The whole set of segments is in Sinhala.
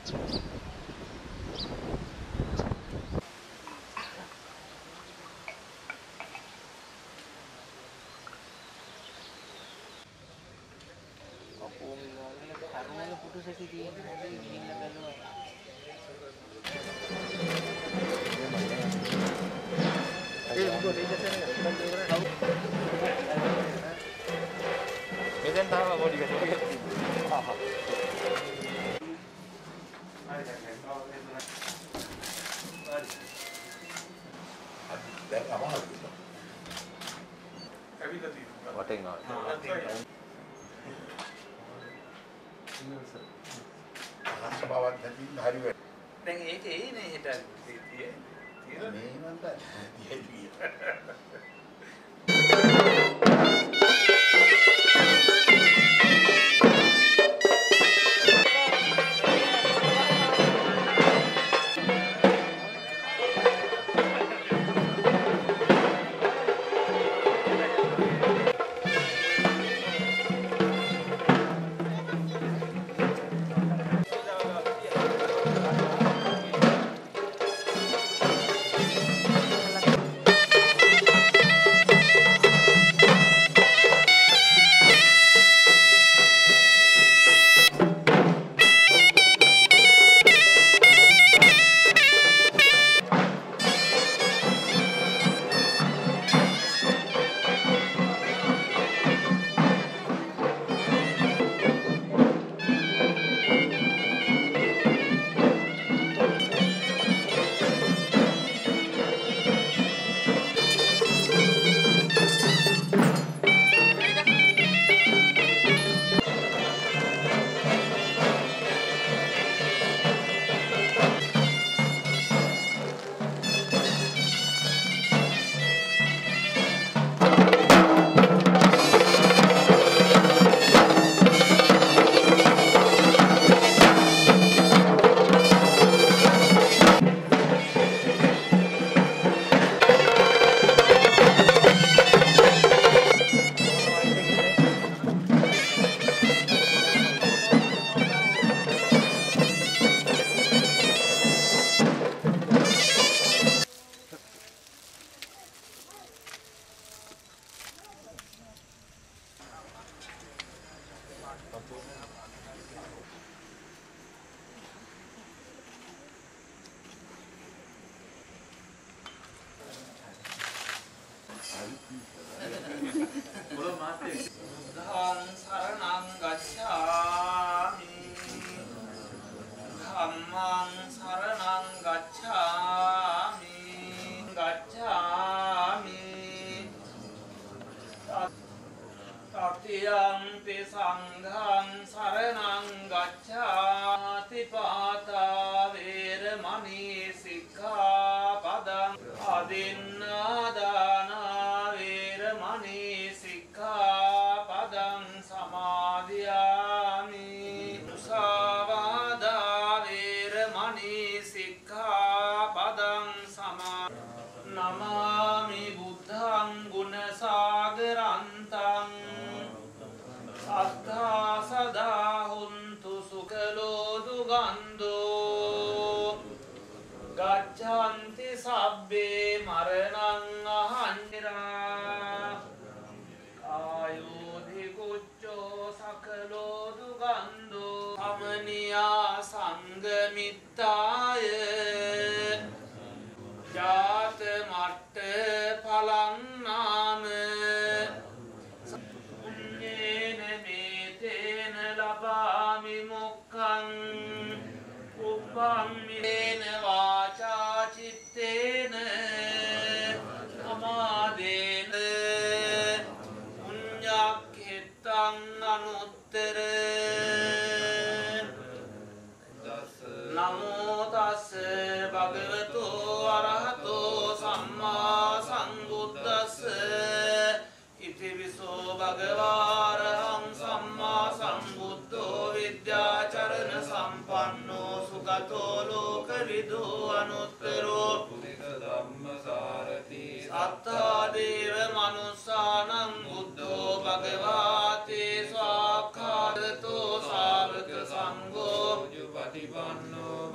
Pati Panno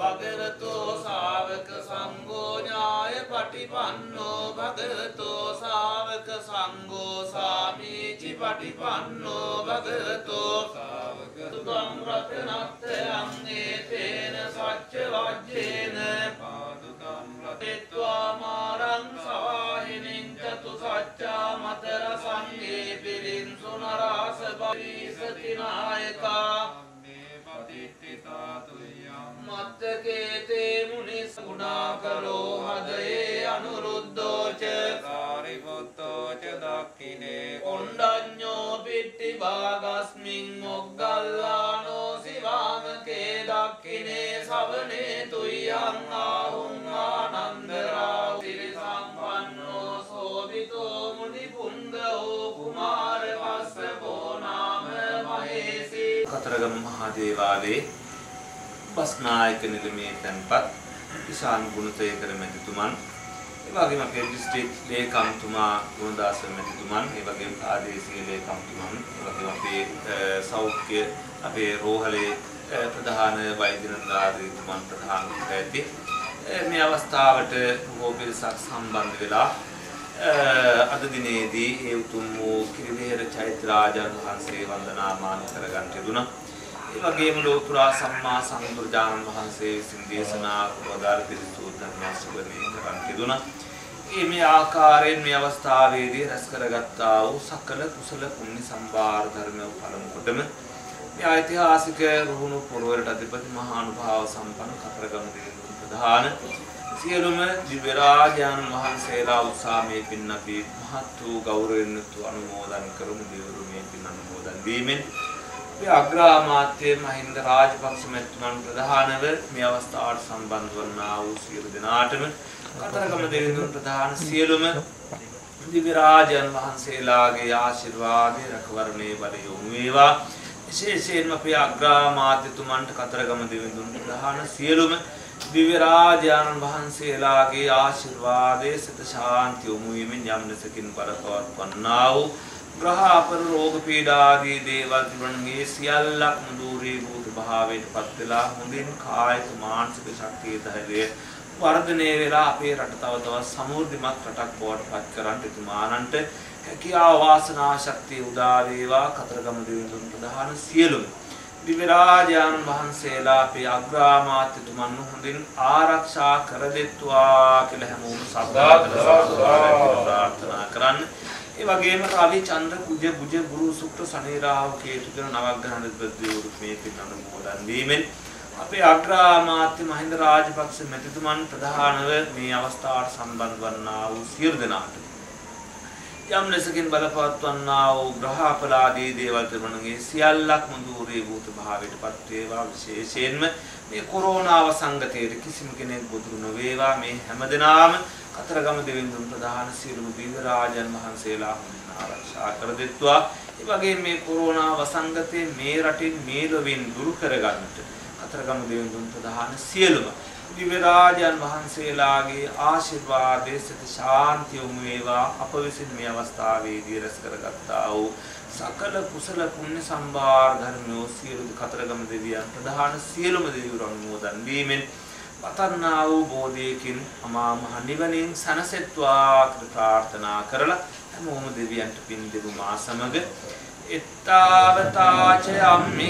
භගවතෝ ශාවක සංඝෝ ඥාය පටිපන්නෝ භගවතෝ ශාවක සංඝෝ සාමීචි පටිපන්නෝ භගවතෝ ශාවක තුං රතනත්තයං ඒතේන සච්ච වජ්ජේන පාදුකං රතෙත්වා මාරං සවාහිනින් චතු සච්චා මතර සංඝේ පිරින් සුනරාස බවිසති නායකා මත්තකේතේ මුනිස් ගුණාකරෝ හදයේ අනුරුද්ධෝච සාරිපුත්තෝච දක්ඛිනේ කොණ්ඩඤ්ඤෝ පිට්ටි භාගස්මින් මොග්ගල්ලානෝ සිවාමකේ දක්ඛිනේ සවනේ තුයං ආහුං ආනන්දරාව සිරි සම්පන්නෝ සෝවිතෝ මුනි පුංගෝ කුමාර පස්සකෝ නාම මහේසී කතරගම මහදේවාලේ බස්නායක නිලමේ තැන්පත් ඉසාන් ගුණසේකර මැතිතුමන් ඒ වගේම අපේ දිස්ත්‍රික් ලේකම්තුමා ගුණදාස මැතිතුමන් ඒ වගේම ආදේශීය ලේකම්තුමන් ඒ වගේම අපේ සෞඛ්‍ය අපේ රෝහලේ ප්‍රධාන වෛද්‍ය නිලධාරීතුමන් ප්‍රධාන ඇති මේ අවස්ථාවට බොහෝ පිරිසක් සම්බන්ධ වෙලා අද දිනේදී ඒ උතුම් වූ කිරිවෙහෙර චෛත්‍යරාජන් වහන්සේ වන්දනාමාන කරගන්න යෙදුණා. ඒ වගේම ලෝතර සම්මා සම්බුදුරජාණන් වහන්සේ විසින් දේශනා වදාළ පිරිසුදු ධර්මස්වරණය කරන් තිබුණා. මේ ආකාරයෙන් මේ අවස්ථාවේදී රැස් කරගත්තා වූ සකල කුසල පුණ්‍ය සම්භාර ධර්ම පළමු කොටම මේ ඓතිහාසික රුහුණු පුරවරට අධිපති මහා අනුභාව සම්පන්න කතරගම දිනුම් ප්‍රධාන සියලුම දිව්‍ය රාජයන් වහන්සේලා උත්සාහයේ පින් අපි මහත් වූ ගෞරවයෙන් අනුමෝදන් කරමු. දෙවරු මේ පින් අනුමෝදන් වීමෙන් මේ අග්‍රාමාත්‍ය මහින්ද රාජපක්ෂ මැතිතුමන් ප්‍රධානව මේ අවස්ථාවට සම්බන්ධ වන්නා වූ සියලු දෙනාටම කතරගම දෙවිඳුන් ප්‍රධාන සියලුම දිව්‍ය රාජයන් වහන්සේලාගේ ආශිර්වාදේ රැකවරණේ බලය යොමු වේවා. විශේෂයෙන්ම අපේ අග්‍රාමාත්‍යතුමන්ට කතරගම දෙවිඳුන් ප්‍රධාන සියලුම දිව්‍ය රාජයන් වහන්සේලාගේ ආශිර්වාදයේ සිත ශාන්තිය යොමු වීමෙන් යම් ලෙසකින් බලපවත්වන්නා වූ ග්‍රහ අපර රෝග පීඩා ආදී දේවල් තිබුණගේ සියල්ලක්ම දුරී භූත භාවයට පත් වෙලා හොඳින් කායික මානසික ශක්තිය ධෛර්යය වර්ධනය වෙලා අපේ රට තව තවත් සමෘද්ධිමත් රටක් බවට පත් කරන්න එතුමානන්ට හැකියාව වාසනා ශක්තිය උදා වේවා. කතරගම දෙවිඳුන් ප්‍රධාන සියලුම දිව්‍ය රාජයන් වහන්සේලා අපේ අග්‍රාමාත්‍යතුමන් හොඳින් ආරක්ෂා කර දෙත්වා කියලා හැමෝම ප්‍රාර්ථනා කරන්න. ඒ වගේම රවි චන්ද්‍ර කුජ බුජ ගුරු සුක්‍ර ශනි රාහු කේතු කියන නවග්‍රහ අධිපතිවරු මේ පින් අනුමෝදන් වීමෙන් අපේ අග්‍රාමාත්‍ය මහින්ද රාජපක්ෂ මැතිතුමන් ප්‍රධානව මේ අවස්ථාවට සම්බන්ධ වන්නා වූ සියලු දෙනාට යම් ලෙසකින් බලපවත්වන්නා වූ ග්‍රහ අපලාදී දේවල් තිබුණගේ සියල්ලක්ම දුරේ භූත භාවයට පත් වේවා. විශේෂයෙන්ම මේ කොරෝනා වසංගතයේ කිසිම කෙනෙක් බුදුරු නොවේවා. මේ හැමදෙනාම කතරගම දෙවිඳුන් ප්‍රධාන සියලුම දිව්‍ය රාජයන් වහන්සේලා ආරක්ෂා කර දෙත්වා. ඒ වගේම මේ කොරෝනා වසංගතයේ මේ රටින් මේ ලොවින් දුරු කරගන්නට කතරගම දෙවිඳුන් ප්‍රධාන සියලුම දිව්‍ය රාජයන් වහන්සේලාගේ ආශිර්වාදයේ සිත ශාන්තිය යොමු වේවා. අප විසින් මේ අවස්ථාවේදී රැස් කරගත්තා වූ සකල කුසල පුණ්‍ය සම්භාර ධර්මෝ සියලු කතරගම දෙවියන් ප්‍රධාන සියලුම දෙවිවරු අනුමෝදන් වීමෙන් පතන්නා වූ බෝධියකින් අමා මහ නිවනින් සනසෙත්වා ප්‍රාර්ථනා කරලා හැමෝම දෙවියන්ට පින් දෙමු මා සමග. එත්තාවතාච අම්මේ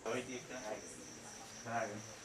කොයි ටික කරාගෙන